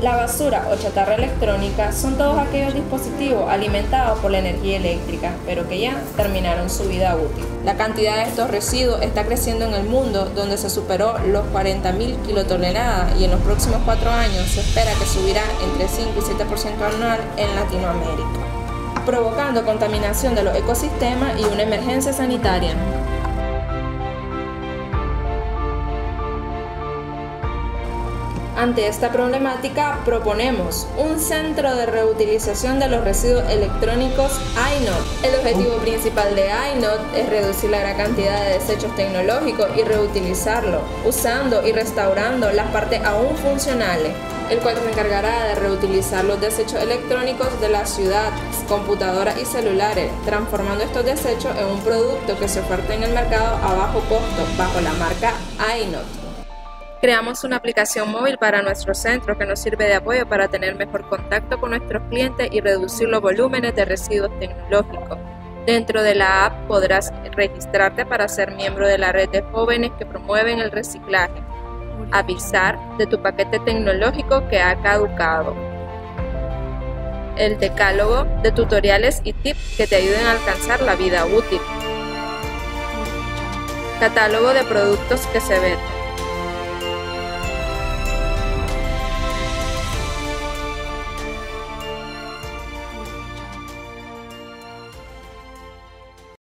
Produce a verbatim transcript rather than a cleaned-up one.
La basura o chatarra electrónica son todos aquellos dispositivos alimentados por la energía eléctrica, pero que ya terminaron su vida útil. La cantidad de estos residuos está creciendo en el mundo, donde se superó los cuarenta mil kilotoneladas y en los próximos cuatro años se espera que subirá entre cinco y siete por ciento anual en Latinoamérica, provocando contaminación de los ecosistemas y una emergencia sanitaria. Ante esta problemática, proponemos un centro de reutilización de los residuos electrónicos I N O T. El objetivo principal de I N O T es reducir la gran cantidad de desechos tecnológicos y reutilizarlos, usando y restaurando las partes aún funcionales, el cual se encargará de reutilizar los desechos electrónicos de la ciudad, computadoras y celulares, transformando estos desechos en un producto que se oferta en el mercado a bajo costo, bajo la marca I N O T. Creamos una aplicación móvil para nuestro centro que nos sirve de apoyo para tener mejor contacto con nuestros clientes y reducir los volúmenes de residuos tecnológicos. Dentro de la app podrás registrarte para ser miembro de la red de jóvenes que promueven el reciclaje, avisar de tu paquete tecnológico que ha caducado, el decálogo de tutoriales y tips que te ayuden a alcanzar la vida útil, catálogo de productos que se venden,